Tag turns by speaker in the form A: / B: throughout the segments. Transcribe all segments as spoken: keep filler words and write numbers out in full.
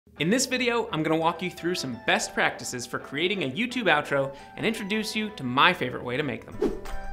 A: In this video, I'm going to walk you through some best practices for creating a YouTube outro and introduce you to my favorite way to make them.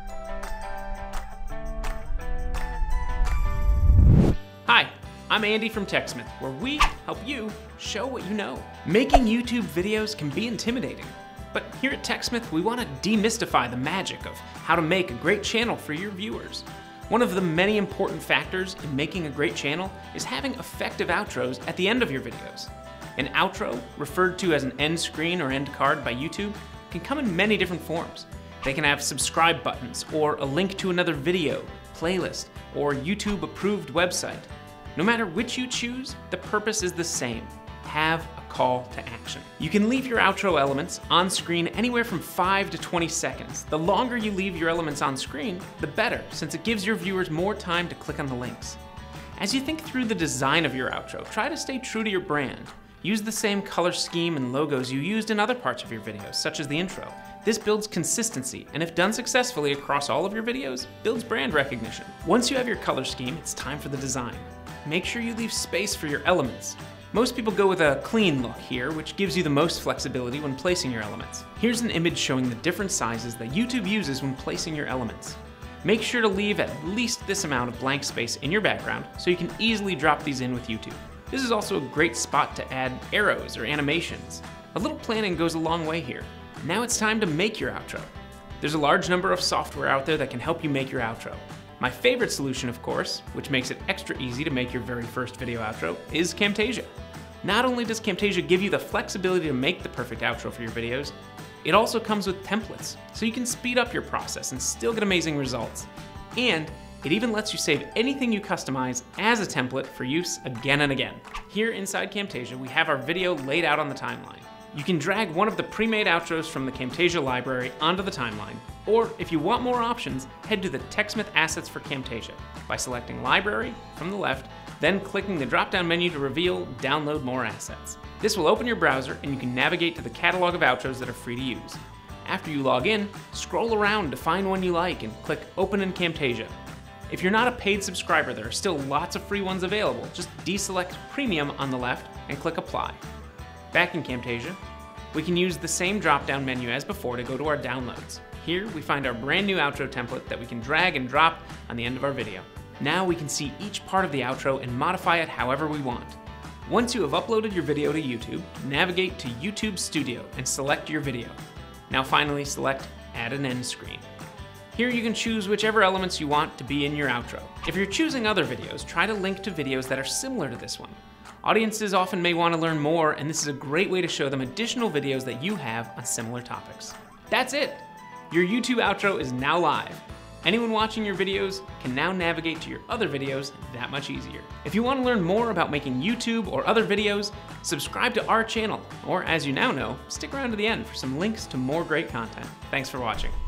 A: Hi, I'm Andy from TechSmith, where we help you show what you know. Making YouTube videos can be intimidating, but here at TechSmith, we want to demystify the magic of how to make a great channel for your viewers. One of the many important factors in making a great channel is having effective outros at the end of your videos. An outro, referred to as an end screen or end card by YouTube, can come in many different forms. They can have subscribe buttons, or a link to another video, playlist, or YouTube approved website. No matter which you choose, the purpose is the same: have a call to action. You can leave your outro elements on screen anywhere from five to twenty seconds. The longer you leave your elements on screen, the better, since it gives your viewers more time to click on the links. As you think through the design of your outro, try to stay true to your brand. Use the same color scheme and logos you used in other parts of your videos, such as the intro. This builds consistency, and if done successfully across all of your videos, builds brand recognition. Once you have your color scheme, it's time for the design. Make sure you leave space for your elements. Most people go with a clean look here, which gives you the most flexibility when placing your elements. Here's an image showing the different sizes that YouTube uses when placing your elements. Make sure to leave at least this amount of blank space in your background so you can easily drop these in with YouTube. This is also a great spot to add arrows or animations. A little planning goes a long way here. Now it's time to make your outro. There's a large number of software out there that can help you make your outro. My favorite solution, of course, which makes it extra easy to make your very first video outro, is Camtasia. Not only does Camtasia give you the flexibility to make the perfect outro for your videos, it also comes with templates, so you can speed up your process and still get amazing results. And it even lets you save anything you customize as a template for use again and again. Here inside Camtasia, we have our video laid out on the timeline. You can drag one of the pre-made outros from the Camtasia library onto the timeline, or if you want more options, head to the TechSmith Assets for Camtasia by selecting Library from the left, then clicking the drop-down menu to reveal Download More Assets. This will open your browser and you can navigate to the catalog of outros that are free to use. After you log in, scroll around to find one you like and click Open in Camtasia. If you're not a paid subscriber, there are still lots of free ones available. Just deselect Premium on the left and click Apply. Back in Camtasia, we can use the same drop-down menu as before to go to our downloads. Here we find our brand new outro template that we can drag and drop on the end of our video. Now we can see each part of the outro and modify it however we want. Once you have uploaded your video to YouTube, navigate to YouTube Studio and select your video. Now finally select Add an End Screen. Here you can choose whichever elements you want to be in your outro. If you're choosing other videos, try to link to videos that are similar to this one. Audiences often may want to learn more, and this is a great way to show them additional videos that you have on similar topics. That's it! Your YouTube outro is now live. Anyone watching your videos can now navigate to your other videos that much easier. If you want to learn more about making YouTube or other videos, subscribe to our channel, or as you now know, stick around to the end for some links to more great content. Thanks for watching.